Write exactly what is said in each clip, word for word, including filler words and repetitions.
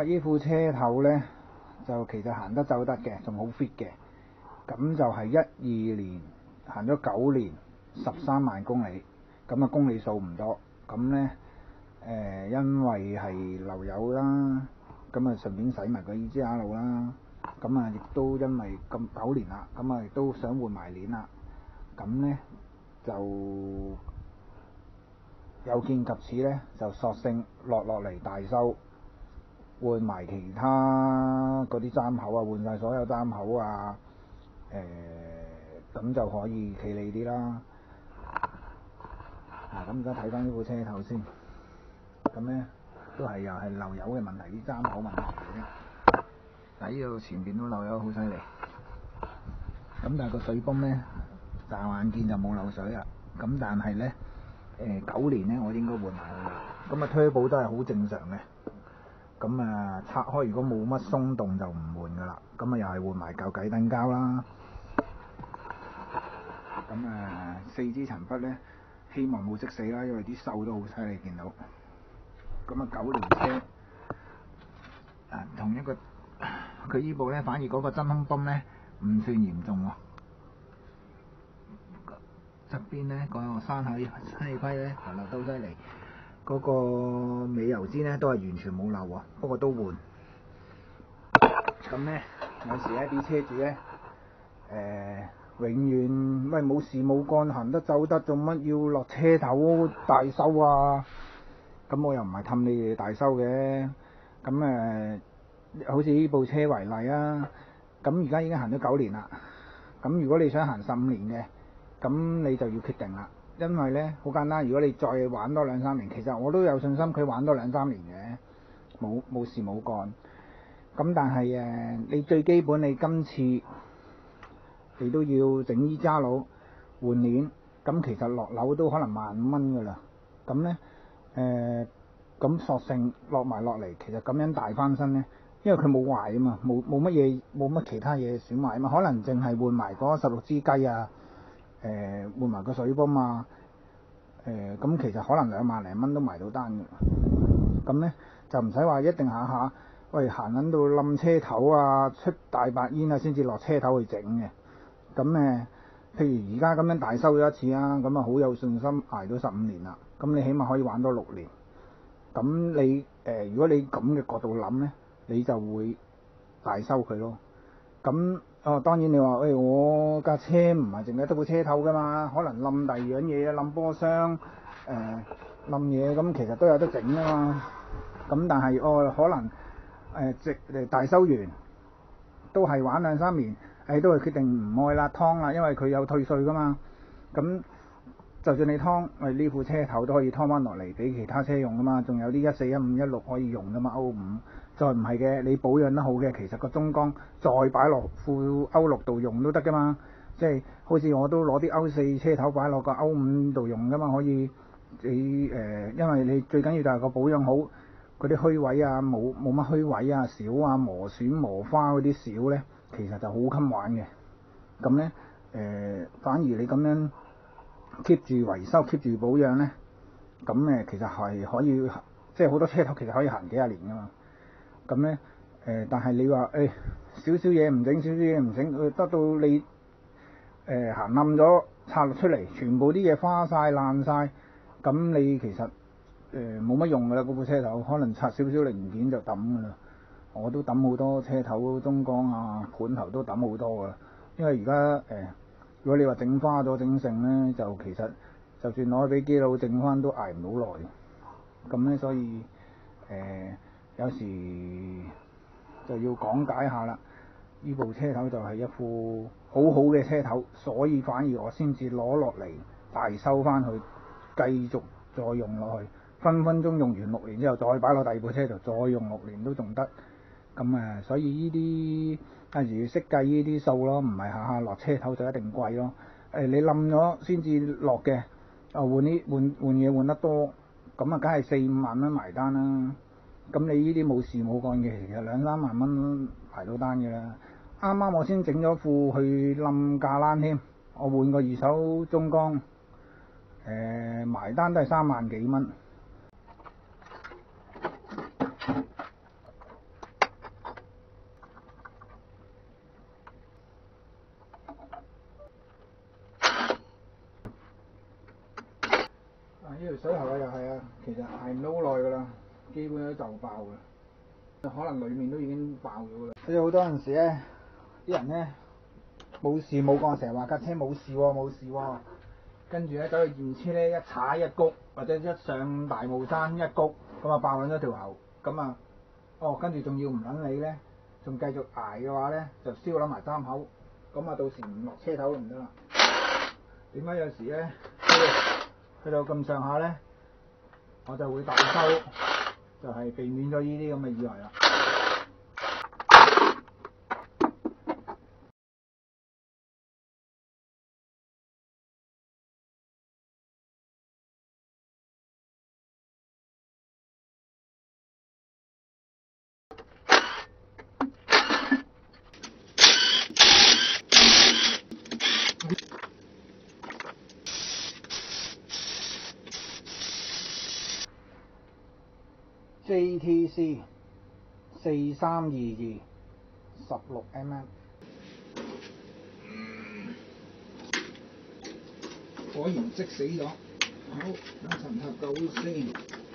呢副車頭呢，就其實行得走得嘅，仲好 fit 嘅。咁就係一二年行咗九年，十三萬公里。咁啊公里數唔多。咁呢，誒、呃，因為係漏油啦，咁啊順便洗埋個 E G R 路啦。咁啊亦都因為咁九年啦，咁啊亦都想換埋鏈啦。咁呢，就有見及此呢，就索性落落嚟大修，換埋其他嗰啲針口啊，換晒所有針口啊，誒、呃、咁就可以企理啲啦。嗱，咁而家睇翻呢部車頭先，咁呢都係又係漏油嘅問題，啲針口問題嚟嘅。嗱，呢度前邊都漏油好犀利，咁但係個水泵呢，乍眼見就冇漏水啦。咁但係呢，誒九年呢，我應該換埋佢啦。咁啊推保都係好正常嘅。咁啊拆開如果冇乜鬆動就唔換噶啦。咁啊又係換埋舊計燈膠啦。咁啊四支塵筆呢，希望冇積死啦，因為啲鏽都好犀利見到。咁啊九年車啊同一個佢依部呢，反而嗰個真空泵呢，唔算嚴重喎。側邊呢，嗰個山口氣規呢，就漏到犀利。嗰個尾油脂呢，都係完全冇漏喎，不過都換。咁呢，有時呢啲車主呢，誒、呃、永遠喂冇事冇幹行得走得，做乜要落車頭大修啊？咁我又唔係氹你哋大修嘅。咁誒、呃，好似呢部車為例啊，咁而家已經行咗九年啦。咁如果你想行十五年嘅，咁你就要決定啦。因為呢，好簡單，如果你再玩多兩三年，其實我都有信心佢玩多兩三年嘅，冇冇事冇幹。咁但係誒，你最基本你今次你都要整依揸佬換鏈，咁其實落樓都可能萬五蚊噶啦。咁呢，誒、呃，咁索性落埋落嚟，其實咁樣大翻身呢，因為佢冇壞啊嘛，冇冇乜嘢，冇乜其他嘢損壞啊嘛，可能淨係換埋嗰十六支雞啊。誒、呃、換埋個水泵啊，誒、呃、咁其實可能兩萬零蚊都埋到單嘅，咁呢，就唔使話一定下下喂行緊到冧車頭啊，出大白煙啊先至落車頭去整嘅。咁誒、呃，譬如而家咁樣大修咗一次啊，咁啊好有信心捱到十五年啦，咁你起碼可以玩多六年。咁你誒、呃、如果你咁嘅角度諗呢，你就會大修佢咯。咁哦，當然你話，誒、哎、我架車唔係淨係得部車頭㗎嘛，可能冧第二樣嘢，冧波箱，誒冧嘢，咁其實都有得整㗎嘛。咁但係哦，可能誒直誒大修完，都係玩兩三年，誒、哎、都係決定唔愛啦，劏啦，因為佢有退稅㗎嘛。咁就算你劏，喂呢副車頭都可以劏翻落嚟俾其他車用㗎嘛，仲有啲一四一五一六可以用㗎嘛，歐五。再唔係嘅，你保養得好嘅，其實個中缸再擺落副歐六度用都得噶嘛。即係好似我都攞啲歐四車頭擺落個歐五度用噶嘛，可以你誒、呃，因為你最緊要就係個保養好，嗰啲虛位啊，冇冇乜虛位啊，少啊，磨損磨花嗰啲少呢，其實就好襟玩嘅。咁呢，誒、呃，反而你咁樣 keep 住維修 keep 住保養呢，咁誒其實係可以，即係好多車頭其實可以行幾廿年噶嘛。咁呢，誒、呃，但係你話誒少少嘢唔整，少少嘢唔整，佢得到你誒行冧咗拆落出嚟，全部啲嘢花晒爛晒，咁你其實誒冇乜用噶啦，嗰部車頭可能拆少少零件就抌噶啦。我都抌好多車頭中缸啊，盤頭都抌好多噶啦。因為而家誒，如果你話整花咗整剩呢，就其實就算攞俾基佬整翻都捱唔到耐。咁呢，所以誒。呃有時就要講解下啦，呢部車頭就係一副好好嘅車頭，所以反而我先至攞落嚟大修翻去，繼續再用落去，分分鐘用完六年之後再擺落第二部車度，再用六年都仲得。咁啊，所以呢啲有時要識計呢啲數咯，唔係下下落車頭就一定貴咯。誒，你冧咗先至落嘅，啊換啲換換嘢換得多，咁啊梗係四五萬蚊埋單啦。咁你呢啲冇事冇幹嘅，其實兩三萬蚊排到單嘅啦。啱啱我先整咗副去冧架欄添，我換個二手中缸，誒、呃、埋單都係三萬幾蚊。 呢條水喉啊又係啊，其實捱唔到好耐㗎啦，基本都就爆㗎，可能裡面都已經爆咗㗎啦。所以好多陣時咧，啲人咧冇事冇幹，成日話架車冇事喎冇事喎，跟住咧走去驗車咧，一踩一谷或者一上大霧山一谷，咁啊爆撚咗條喉，咁啊哦跟住仲要唔撚理咧，仲繼續捱嘅話咧，就燒撚埋三口，咁啊到時唔落車頭都唔得啦。點解有時咧去到咁上下咧，我就會大修，就係、是、避免咗呢啲咁嘅意外啦。J T C 四三二二十六 mm， 果然積死咗。好，等層塔夠先。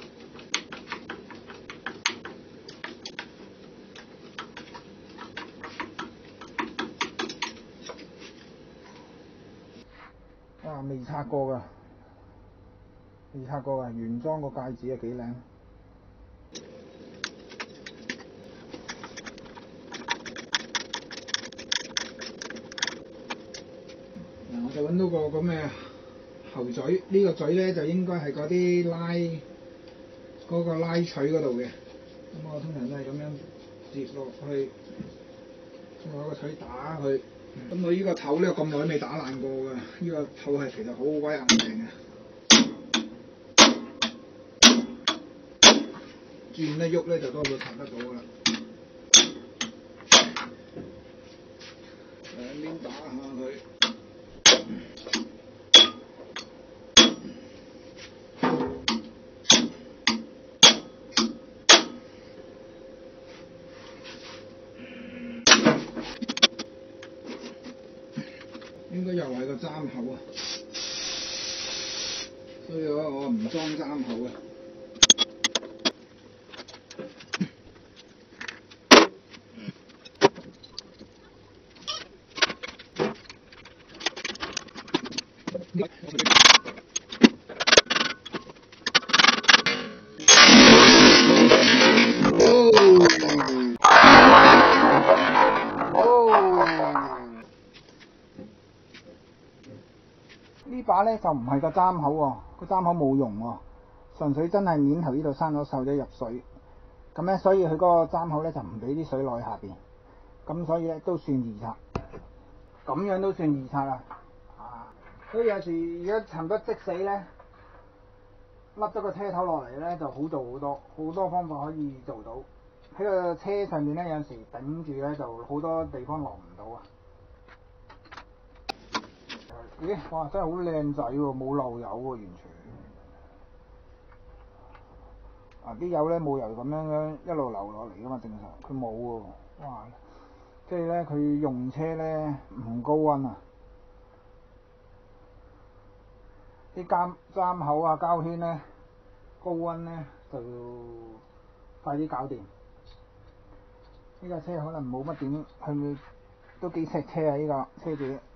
哇！未拆過㗎，未拆過㗎，原裝個戒指啊幾靚。我就揾到個咁嘅喉嘴，呢、這個嘴咧就應該係嗰啲拉嗰、那個拉取嗰度嘅。咁我通常都係咁樣接落去，攞個錘打佢。咁我呢個頭咧咁耐未打爛過㗎，呢、這個頭係其實好鬼硬淨嘅，轉一喐咧就多數彈得到㗎啦。兩邊打下佢。應該又係個針口啊，所以我我唔裝針口啊。呢把咧就唔係個針口喎，個針口冇用喎，純粹真係面頭呢度生咗鏽咗入水，咁咧所以佢嗰個針口咧就唔俾啲水落去下邊，咁所以咧都算易拆，咁樣都算易拆啦。啊，所以有時如果差唔多積死咧，甩咗個車頭落嚟咧就好做好多，好多方法可以做到。喺個車上面咧有時頂住咧就好多地方落唔到啊。咦！哇！真係好靚仔喎，冇漏油喎，完全。啊！啲油咧冇油咁樣樣一路流落嚟噶嘛，正常佢冇喎。哇！即係咧，佢用車咧唔高溫啊，啲監針口啊、膠圈咧高溫咧就快啲搞掂。呢架車可能冇乜點，係咪都幾錫車啊？呢個車主。